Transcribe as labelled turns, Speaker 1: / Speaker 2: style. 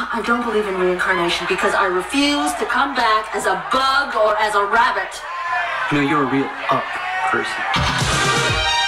Speaker 1: I don't believe in reincarnation because I refuse to come back as a bug or as a rabbit.
Speaker 2: You know, you're a real up person.